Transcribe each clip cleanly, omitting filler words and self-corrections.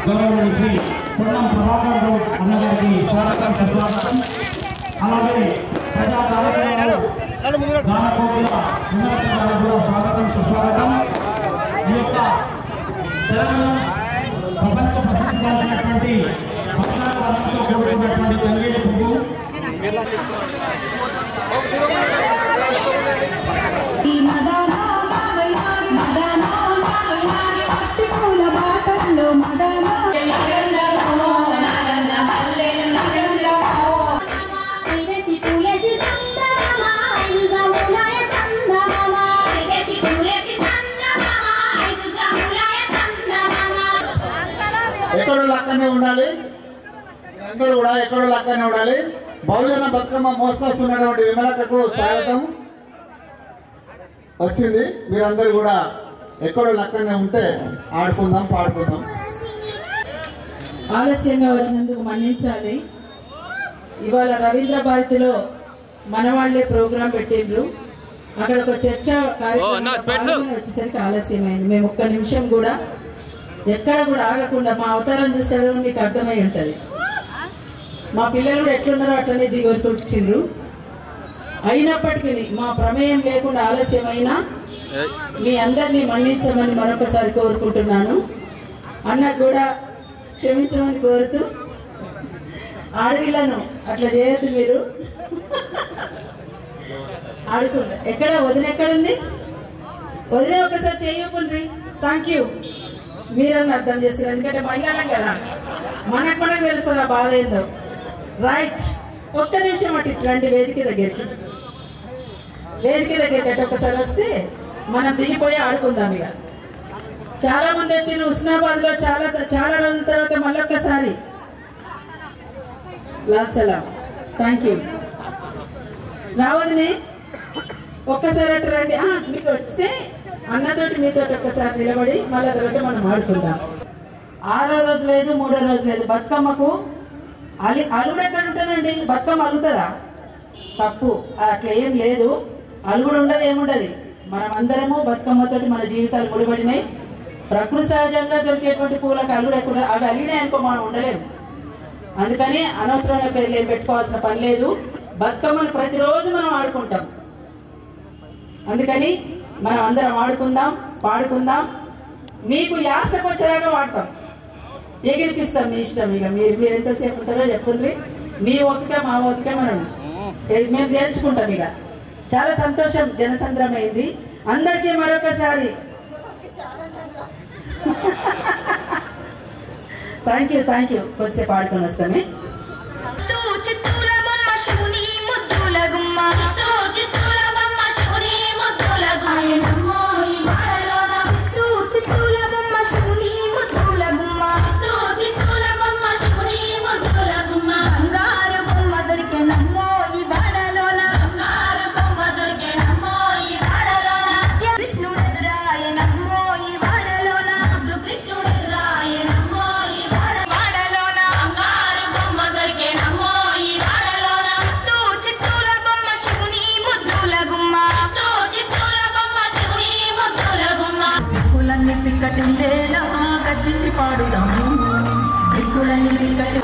గౌరవనీయులు శ్రీ పొన్నం ప్రభాకర్ గౌడ్ అన్నగారికి స్వాగతం సుస్వాగతం. అలాగే ప్రజా కార్యక్రమాలు గానకోకిల ఉన్నత కూడా స్వాగతం సుస్వాగతం. ఈ యొక్క తెలంగాణ ప్రపంచ ప్రసిద్ధిగాంచినటువంటి భక్తులతో కూడుకున్నటువంటి తంగేడి పువ్వు ఎక్కడో లక్కనే ఉండాలి, అందరూ కూడా ఎక్కడో లక్కనే ఉండాలి. బహుజన బతుకమ్మ మోసుకొస్తున్నటువంటి విమలకకు స్వాగతం వచ్చింది. మీరందరూ కూడా ఎక్కడో లక్కనే ఉంటే ఆడుకుందాం, పాడుకుందాం. ఆలస్యంగా వచ్చినందుకు మన్నించాలి. ఇవాళ రవీంద్ర భారతిలో మన వాళ్లే ప్రోగ్రాం పెట్టిండ్రు. అక్కడ ఒక చర్చ కార్యక్రమం వచ్చేసరికి ఆలస్యమైంది. మేము ఒక్క నిమిషం కూడా ఎక్కడ కూడా ఆగకుండా మా అవతారం చూస్తే మీకు అర్థమై ఉంటది. మా పిల్లలు కూడా ఎట్లున్నారో అట్లనే దిగొచ్చిండ్రు. అయినప్పటికీ మా ప్రమేయం లేకుండా ఆలస్యమైనా మీ అందరినీ మన్నించమని మరొకసారి కోరుకుంటున్నాను. అన్న కూడా క్షమించమని కోరుతూ, ఆడవిళ్ళను అట్లా చేయొద్దు మీరు. ఆడుకుంటా ఎక్కడ వదిన ఎక్కడుంది? వదిన ఒకసారి చేయకుండ్రి. Thank you. మీరన్నా అర్థం చేస్తారు, ఎందుకంటే మహిళలం కదా, మనకు తెలుస్తుంది ఆ బాధ ఏందో. రైట్, ఒక్క నిమిషం అటు ఇట్లాంటి వేదిక దగ్గరికి అటు ఒకసారి వస్తే మనం దిగిపోయి ఆడుకుందాం. ఇక చాలా మంది వచ్చిన హుస్నాబాద్ లో చాలా రోజుల తర్వాత మళ్ళొక్కసారి లాల్ సలాం. Thank you. రావద్దునే ఒక్కసారి అటు రండి. మీకు వస్తే అన్నతోటి మీతో ఒక్కసారి నిలబడి మళ్ళీ తర్వాత మనం ఆడుకుందాం. 6వ రోజు లేదు, 3వ రోజు లేదు. బతుకమ్మకు అలుగుడు ఎక్కడ ఉంటుందండి? బతుకమ్మ అలుగుతుందా? తప్పు. అట్లా ఏం లేదు. అలుగుడు ఉండదు, ఏముండదు. మనం అందరము బతుకమ్మతోటి మన జీవితాలు ముడిపడినాయి. ప్రకృతి సహజంగా దొరికేటువంటి పూలకు అలుగుడు ఎక్కడ అవి అలిగినాయి అనుకో మనం ఉండలేము. అందుకని అనవసరమైన పేర్లు ఏం పెట్టుకోవాల్సిన పని లేదు. బతుకమ్మను ప్రతిరోజు మనం ఆడుకుంటాం. అందుకని మనం అందరం ఆడుకుందాం, పాడుకుందాం. మీకు యాసకు వచ్చేదాకా వాడతాం, ఎగిరిపిస్తాం. మీ ఇష్టం. ఇక మీరు ఎంతసేపు ఉంటారో చెప్పుంది. మీ ఓపిక మా ఓపిక మేము తేల్చుకుంటాం. ఇక చాలా సంతోషం, జనసంద్రమైంది. అందరికీ మరొకసారి థ్యాంక్ యూ. కొద్దిసేపు ఆడుకొని వస్తామే. పిక్కటిందేలా గర్జించి పాడుదాము. దిక్కులన్నీ పిక్కటి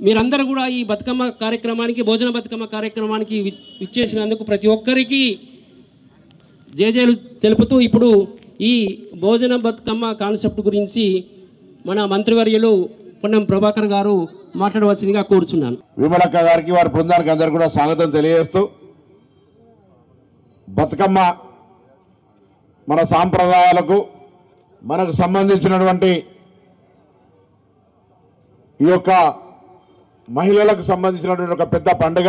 మీరందరూ కూడా ఈ బతుకమ్మ కార్యక్రమానికి, భోజన బతుకమ్మ కార్యక్రమానికి విచ్చేసినందుకు ప్రతి ఒక్కరికి జేజేలు తెలుపుతూ ఇప్పుడు ఈ భోజన బతుకమ్మ కాన్సెప్ట్ గురించి మన మంత్రివర్యులు పొన్నం ప్రభాకర్ గారు మాట్లాడవలసిందిగా కోరుచున్నాను. విమలక్క గారికి, వారి బృందానికి అందరూ కూడా స్వాగతం తెలియజేస్తూ, బతుకమ్మ మన సాంప్రదాయాలకు మనకు సంబంధించినటువంటి ఈ యొక్క మహిళలకు సంబంధించినటువంటి ఒక పెద్ద పండుగ.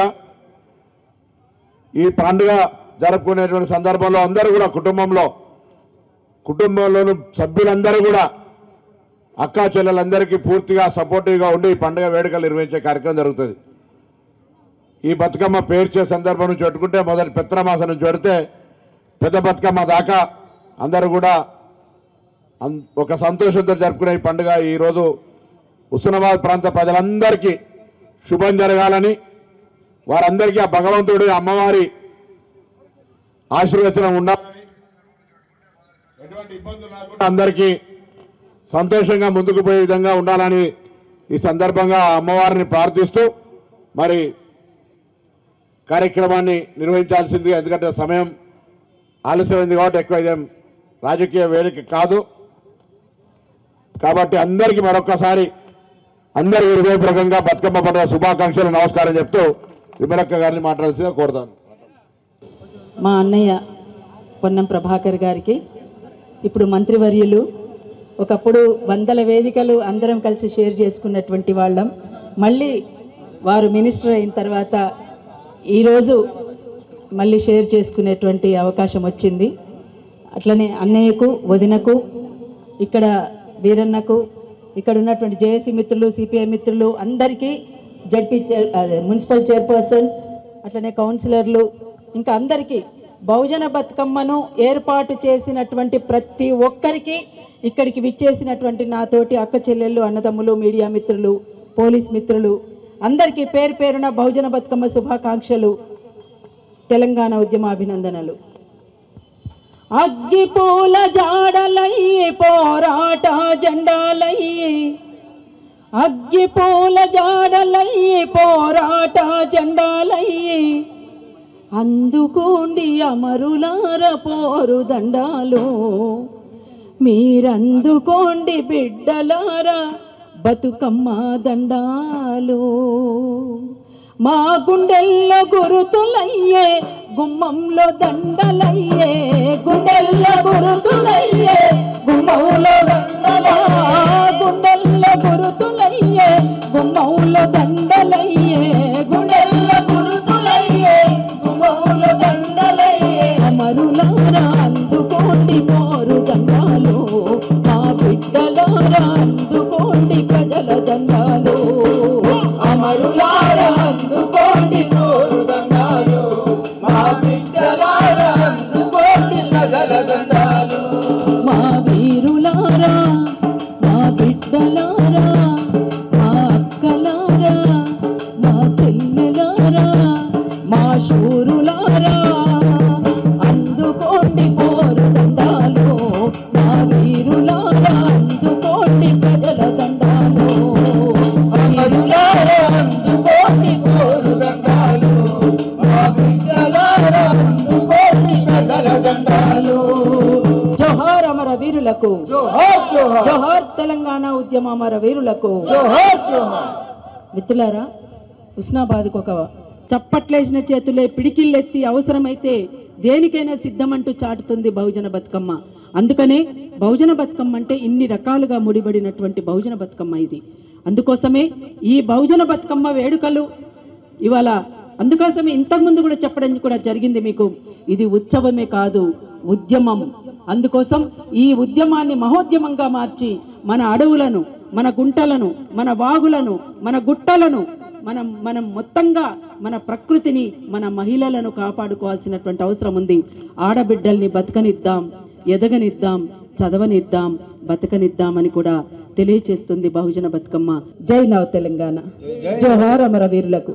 ఈ పండుగ జరుపుకునేటువంటి సందర్భంలో అందరూ కూడా కుటుంబంలోని సభ్యులందరూ కూడా అక్కా చెల్లెలందరికీ పూర్తిగా సపోర్టివ్గా ఉండి ఈ పండుగ వేడుకలు నిర్వహించే కార్యక్రమం జరుగుతుంది. ఈ బతుకమ్మ పేర్చే సందర్భం నుంచి పెట్టుకుంటే మొదటి పెత్రమాసం నుంచి పెడితే పెద్ద బతుకమ్మ దాకా అందరూ కూడా ఒక సంతోషంతో జరుపుకునే ఈ పండుగ ఈరోజు హుస్నాబాద్ ప్రాంత ప్రజలందరికీ శుభం జరగాలని, వారందరికీ ఆ భగవంతుడి అమ్మవారి ఆశీర్వచనం ఉండాలని, ఎటువంటి ఇబ్బందులు లేకుండా అందరికీ సంతోషంగా ముందుకు పోయే విధంగా ఉండాలని ఈ సందర్భంగా అమ్మవారిని ప్రార్థిస్తూ మరి కార్యక్రమాన్ని నిర్వహించాల్సింది. ఎందుకంటే సమయం ఆలస్యమైంది కాబట్టి ఎక్కువ ఇదేం రాజకీయ వేదిక కాదు. కాబట్టి అందరికీ మరొకసారి అందరి హృదయపూర్వకంగా బతుకమ్మ పండుగ శుభాకాంక్షలు, నమస్కారం చెప్తూ విమలక్క గారిని మాట్లాడాల్సిందిగా కోరుతాను. మా అన్నయ్య పొన్నం ప్రభాకర్ గారికి, ఇప్పుడు మంత్రివర్యులు, ఒకప్పుడు వందల వేదికలు అందరం కలిసి షేర్ చేసుకున్నటువంటి వాళ్ళం. మళ్ళీ వారు మినిస్టర్ అయిన తర్వాత ఈరోజు మళ్ళీ షేర్ చేసుకునేటువంటి అవకాశం వచ్చింది. అట్లనే అన్నయ్యకు, వదినకు, ఇక్కడ వీరన్నకు, ఇక్కడ ఉన్నటువంటి జేఏసీ మిత్రులు, సిపిఐ మిత్రులు అందరికీ, జడ్పీ మున్సిపల్ చైర్పర్సన్, అట్లనే కౌన్సిలర్లు, ఇంకా అందరికీ బహుజన బతుకమ్మను ఏర్పాటు చేసినటువంటి ప్రతి ఒక్కరికి, ఇక్కడికి విచ్చేసినటువంటి నాతోటి అక్క చెల్లెళ్ళు, అన్నదమ్ములు, మీడియా మిత్రులు, పోలీస్ మిత్రులు అందరికీ పేరు పేరున బహుజన బతుకమ్మ శుభాకాంక్షలు, తెలంగాణ ఉద్యమాభినందనలు. అగ్గిపూల జాడలయ్యి పోరాట జెండాలయ్యి, అగ్గిపూల జాడలయ్యి పోరాట జెండాలయ్యి, అందుకోండి అమరులార పోరు దండాలు, మీరందుకోండి బిడ్డలారా బతుకమ్మ దండాలు. మా గుండెల్లో గురుతులయ్యే, గుమ్మంలో దండలయ్యే, గుండెల్లో గురుతులయ్యే, గుమ్మంలో దండలా, గుండెల్లో గురుతులయ్యే, గుమ్మంలో దండలయ్యే, గుండెల్లో గురుతులయ్యే, గుమ్మంలో దండలయ్యే, అమరులారా అందుకోండి మోరు దండాలు, మా బిడ్డలారా అందుకోండి ప్రజల దండాలు, అమరులారా అందుకోండి మోరు దండాలు, మా బిడ్డలారా అందుకోండి ప్రజల దండాలు. మా వీరులారా, మా బిడ్డలారా, మా అక్కలారా, మా చెల్లెలారా, మా శూరులారా అందుకోండి మోరు దండాలు, మా వీరులారా అందుకోండి ప్రజల దండాలు, అమరులారా అందుకోండి మోరు దండాలు, మా బిడ్డలారా అందుకోండి ప్రజల దండాలు. జోహార్ అమర వీరులకు, జోహార్ జోహార్, జోహార్ తెలంగాణ ఉద్యమ అమర వీరులకు, జోహార్ జోహార్. మిత్రులారా, హుస్నాబాద్కు ఒక చప్పట్లేసిన చేతులే పిడికిళ్ళెత్తి అవసరమైతే దేనికైనా సిద్ధమంటూ చాటుతుంది బహుజన బతుకమ్మ. అందుకనే బహుజన బతుకమ్మ అంటే ఇన్ని రకాలుగా ముడిపడినటువంటి బహుజన బతుకమ్మ ఇది. అందుకోసమే ఈ బహుజన బతుకమ్మ వేడుకలు ఇవాళ, అందుకోసమే ఇంతకుముందు కూడా చెప్పడం కూడా జరిగింది మీకు, ఇది ఉత్సవమే కాదు ఉద్యమం. అందుకోసం ఈ ఉద్యమాన్ని మహోద్యమంగా మార్చి మన అడవులను, మన గుంటలను, మన వాగులను, మన గుట్టలను, మనం మొత్తంగా మన ప్రకృతిని, మన మహిళలను కాపాడుకోవాల్సినటువంటి అవసరం ఉంది. ఆడబిడ్డల్ని బతకనిద్దాం, ఎదగనిద్దాం, చదవనిద్దాం, బతకనిద్దామని కూడా తెలియచేస్తుంది బహుజన బతుకమ్మ. జై నవ తెలంగాణ, జోహార్ అమరవీరులకు.